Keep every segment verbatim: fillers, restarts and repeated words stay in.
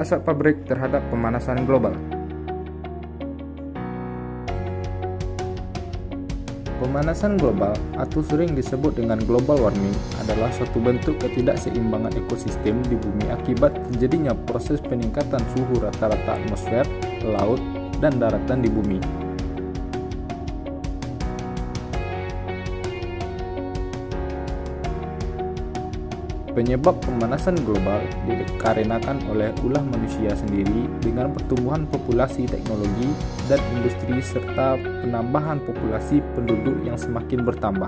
asap pabrik terhadap pemanasan global. Pemanasan global atau sering disebut dengan global warming adalah suatu bentuk ketidakseimbangan ekosistem di bumi akibat terjadinya proses peningkatan suhu rata-rata atmosfer, laut, dan daratan di bumi. Penyebab pemanasan global dikarenakan oleh ulah manusia sendiri dengan pertumbuhan populasi teknologi dan industri serta penambahan populasi penduduk yang semakin bertambah.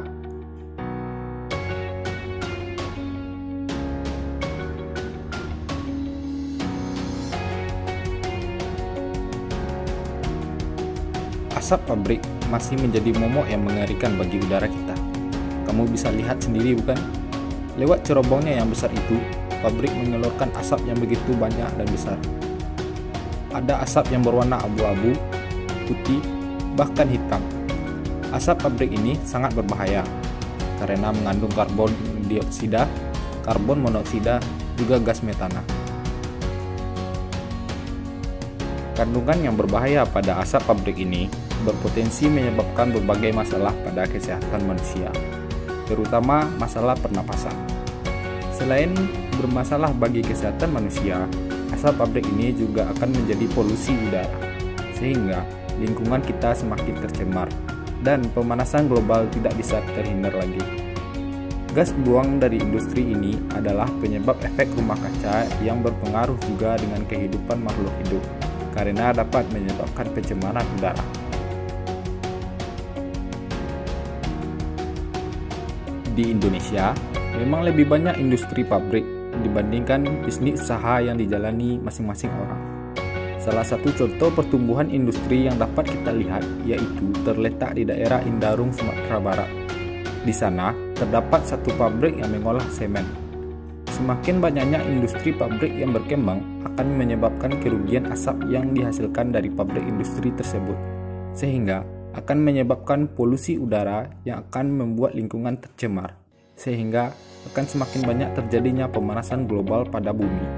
Asap pabrik masih menjadi momok yang mengerikan bagi udara kita. Kamu bisa lihat sendiri, bukan? Lewat cerobongnya yang besar itu, pabrik mengeluarkan asap yang begitu banyak dan besar. Ada asap yang berwarna abu-abu, putih, bahkan hitam. Asap pabrik ini sangat berbahaya karena mengandung karbon dioksida, karbon monoksida, juga gas metana. Kandungan yang berbahaya pada asap pabrik ini berpotensi menyebabkan berbagai masalah pada kesehatan manusia, terutama masalah pernapasan. Selain bermasalah bagi kesehatan manusia, asap pabrik ini juga akan menjadi polusi udara, sehingga lingkungan kita semakin tercemar dan pemanasan global tidak bisa terhindar lagi. Gas buang dari industri ini adalah penyebab efek rumah kaca yang berpengaruh juga dengan kehidupan makhluk hidup, karena dapat menyebabkan pencemaran udara. Di Indonesia, memang lebih banyak industri pabrik dibandingkan bisnis usaha yang dijalani masing-masing orang. Salah satu contoh pertumbuhan industri yang dapat kita lihat yaitu terletak di daerah Indarung, Sumatera Barat. Di sana, terdapat satu pabrik yang mengolah semen. Semakin banyaknya industri pabrik yang berkembang akan menyebabkan kerugian asap yang dihasilkan dari pabrik industri tersebut, sehingga akan menyebabkan polusi udara yang akan membuat lingkungan tercemar, sehingga akan semakin banyak terjadinya pemanasan global pada bumi.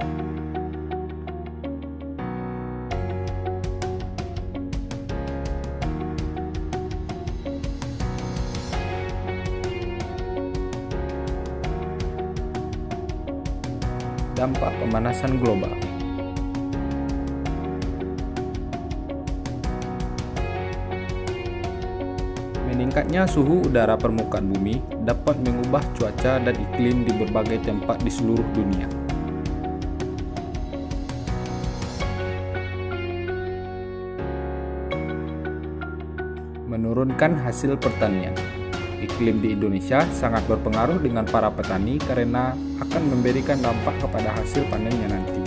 Dampak pemanasan global. Meningkatnya suhu udara permukaan bumi dapat mengubah cuaca dan iklim di berbagai tempat di seluruh dunia. Menurunkan hasil pertanian. Iklim di Indonesia sangat berpengaruh dengan para petani karena akan memberikan dampak kepada hasil panennya nanti.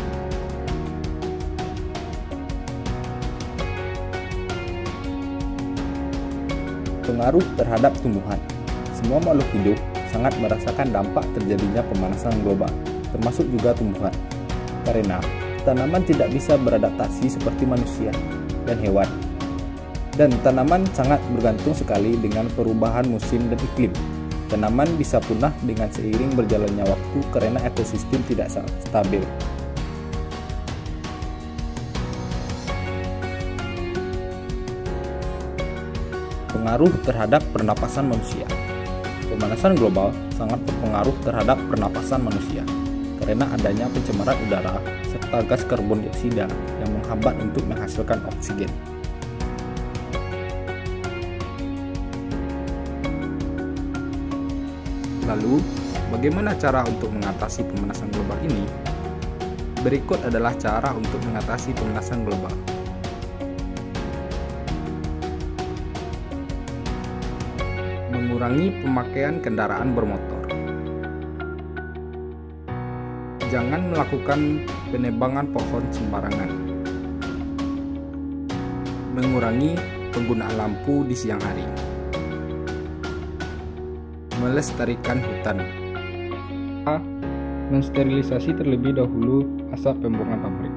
Pengaruh terhadap tumbuhan. Semua makhluk hidup sangat merasakan dampak terjadinya pemanasan global, termasuk juga tumbuhan. Karena tanaman tidak bisa beradaptasi seperti manusia dan hewan. Dan tanaman sangat bergantung sekali dengan perubahan musim dan iklim. Tanaman bisa punah dengan seiring berjalannya waktu karena ekosistem tidak stabil. Pengaruh terhadap pernapasan manusia. Pemanasan global sangat berpengaruh terhadap pernapasan manusia karena adanya pencemaran udara serta gas karbon dioksida yang menghambat untuk menghasilkan oksigen. Lalu, bagaimana cara untuk mengatasi pemanasan global ini? Berikut adalah cara untuk mengatasi pemanasan global. Mengurangi pemakaian kendaraan bermotor. Jangan melakukan penebangan pohon sembarangan. Mengurangi penggunaan lampu di siang hari. Melestarikan hutan. Mensterilisasi terlebih dahulu asap pembuangan pabrik.